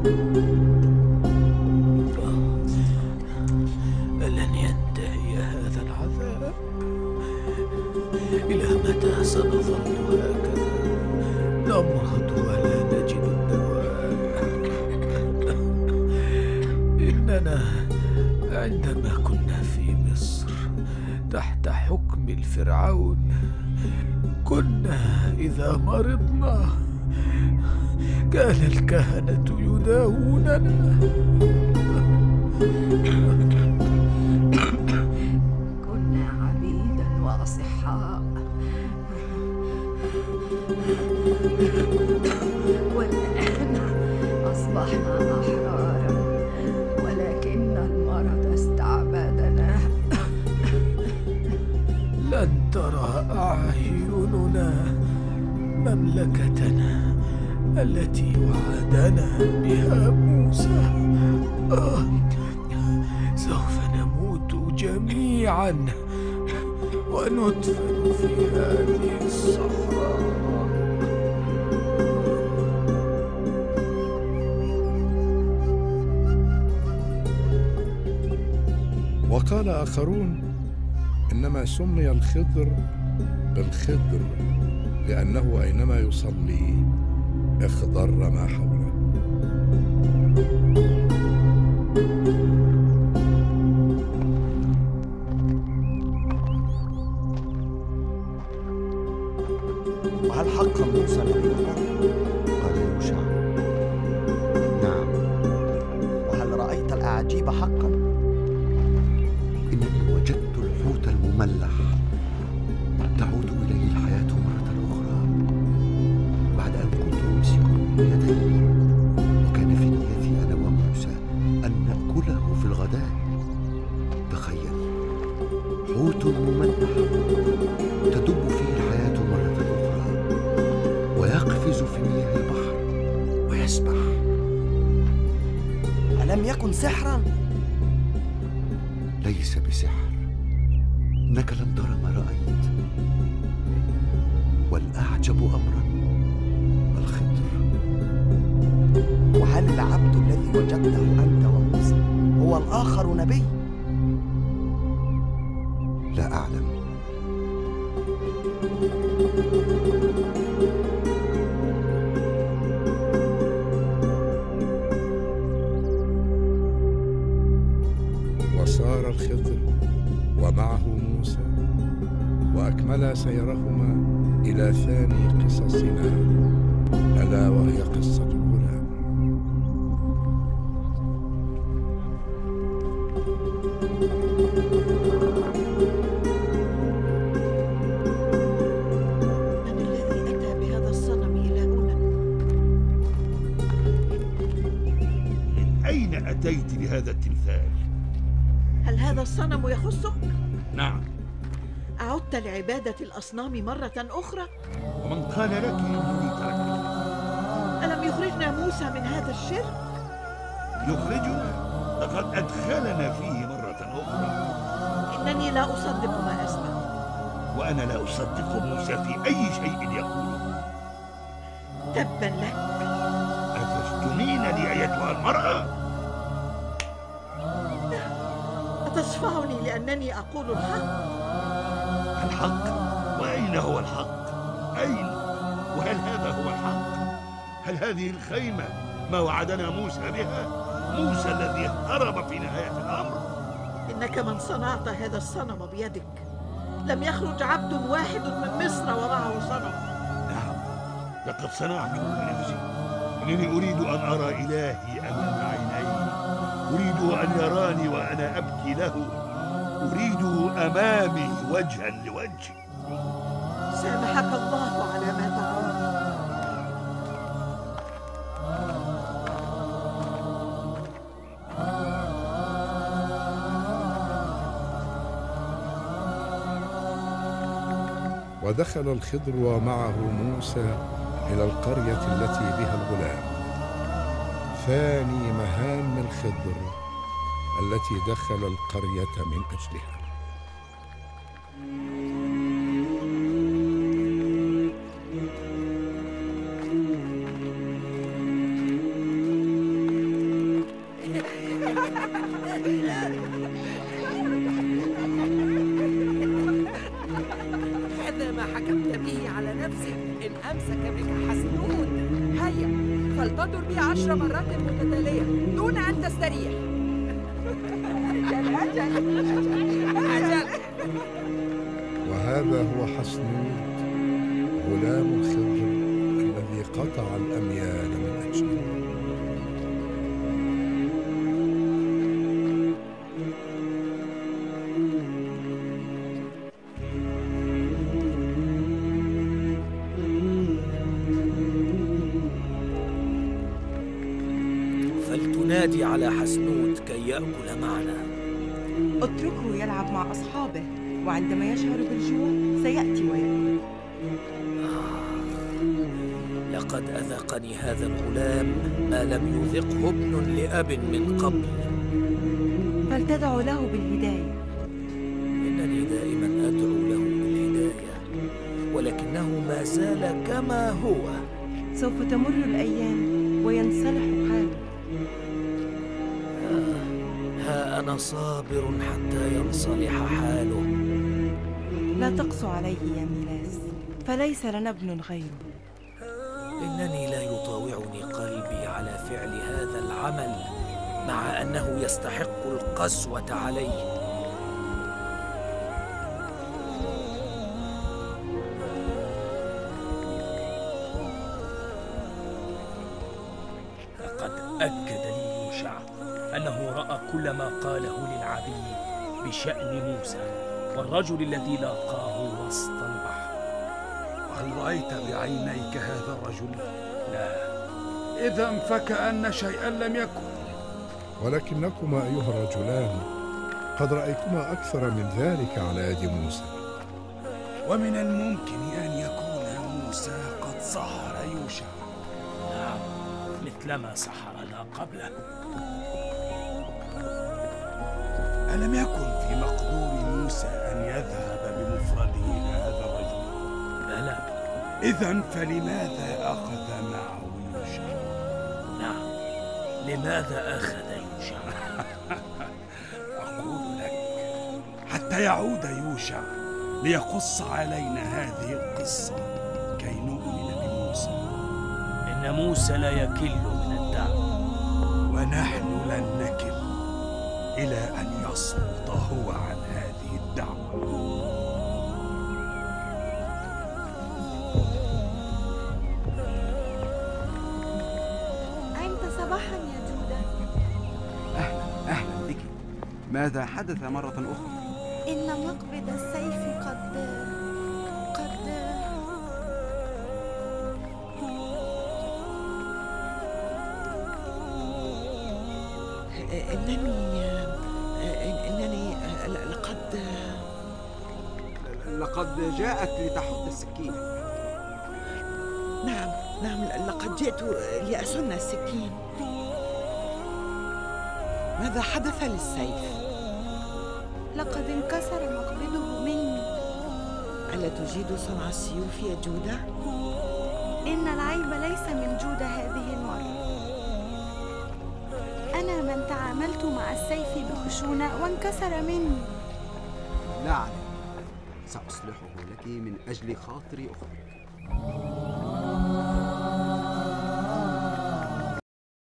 ألن ينتهي هذا العذاب؟ إلى متى سنظل هكذا نمرض ولا نجد الدواء؟ إننا عندما كنا في مصر تحت حكم الفرعون كنا إذا مرضنا كان الكهنة يداووننا. كنا عبيدا وأصحاء، والآن أصبحنا أحرارا، ولكن المرض استعبدنا. لن ترى أعيننا مملكتنا التي وعدنا بها موسى. سوف نموت جميعا وندفن في هذه الصحراء. وقال آخرون إنما سمي الخضر بالخضر لأنه أينما يصلي اخضر ما حوله. وهل حقا موسى نبي الله؟ قال يوشع: نعم. وهل رأيت الأعاجيب حقا؟ إنني وجدت الحوت المملح تعود إليه الحياة مرة أخرى بعد أن كنت أمسكه بيدي، وكان في نيتي أنا وموسى أن نأكله في الغداء. تخيل، حوت مملح تدب فيه الحياة مرة أخرى ويقفز في مياه البحر ويسبح. ألم يكن سحرا؟ ليس بسحر، إنك لم تر ما رأيت. والأعجب أمرا الخضر. وهل العبد الذي وجدته أنت وموسى هو الآخر نبي؟ لا أعلم. وصار الخضر ومعه موسى وأكملا سيرهما إلى ثاني قصصنا، ألا وهي قصة الغلام. من الذي أتى بهذا الصنم إلى هنا؟ من أين أتيت بهذا التمثال؟ هل هذا الصنم يخصك؟ نعم. أعدت لعبادة الأصنام مرة أخرى؟ ومن قال لك إني تركتك؟ ألم يخرجنا موسى من هذا الشرك؟ يخرجنا؟ لقد أدخلنا فيه مرة أخرى. إنني لا أصدق ما أسمع. وأنا لا أصدق موسى في أي شيء يقوله. تبا لك. أتشتمينني أيتها المرأة؟ أتصفعني لأنني أقول الحق؟ الحق؟ وأين هو الحق؟ أين؟ وهل هذا هو الحق؟ هل هذه الخيمة ما وعدنا موسى بها؟ موسى الذي هرب في نهاية الأمر؟ إنك من صنعت هذا الصنم بيدك. لم يخرج عبد واحد من مصر ومعه صنم. نعم، لقد صنعته بنفسي. إنني أريد أن أرى إلهي أمام عيني، أريد أن يراني وأنا أبكي له، أريد أمامي وجها لوجه. سامحك الله على ما تراه. ودخل الخضر ومعه موسى إلى القرية التي بها الغلام. ثاني مهام الخضر التي دخل القرية من أجلها. فلتدر بي 10 مرات متتالية دون أن تستريح. أجل. وهذا هو حسنود غلام الخضر الذي قطع الأميال من أجله. فلتنادي على حسنود كي يأكل معنا. اتركه يلعب مع أصحابه، وعندما يشعر بالجوع سيأتي ويأكل. لقد أذقني هذا الغلام ما لم يذقه ابن لأب من قبل. فلتدعو له بالهداية. إنني دائما أدعو له بالهداية، ولكنه ما زال كما هو. سوف تمر الأيام وينصلح حاله. ها أنا صابر حتى ينصلح حاله. لا تقسو عليه يا ميلاس، فليس لنا ابن غيره. إنني لا يطاوعني قلبي على فعل هذا العمل، مع أنه يستحق القسوة عليه. لقد أكد لي يوشع أنه رأى كل ما قاله للعبيد بشأن موسى والرجل الذي لاقاه وسط البحر. هل رأيت بعينيك هذا الرجل؟ لا. إذن فكأن شيئا لم يكن. ولكنكما أيها الرجلان قد رأيتما أكثر من ذلك على يد موسى. ومن الممكن أن يكون موسى قد سحر يوشع. نعم، مثلما سحرنا قبله. ألم يكن في مقدور موسى أن يذهب بمفرده إلى هذا الرجل؟ بلى. إذن فلماذا أخذ معه يوشع؟ نعم، لماذا أخذ يوشع؟ أقول لك حتى يعود يوشع ليقص علينا هذه القصة كي نؤمن بموسى. إن موسى لا يكل من الدعوة، ونحن لن نكل إلى أن يصمت هو عن هذه الدعوة. أنت صباحا يا جودة. أهلا بك. ماذا حدث مرة أخرى؟ إن مقبض السيف قد إنني لقد جاءت لتحط السكين. نعم، لقد جئت لأسن السكين. ماذا حدث للسيف؟ لقد انكسر مقبضه مني. ألا تجيد صنع السيوف يا جودة؟ إن العيب ليس من جودة هذه المرة. أنا من تعاملت مع السيف بخشونة وانكسر مني. لا عليك، سأصلحه لك من أجل خاطر أختك.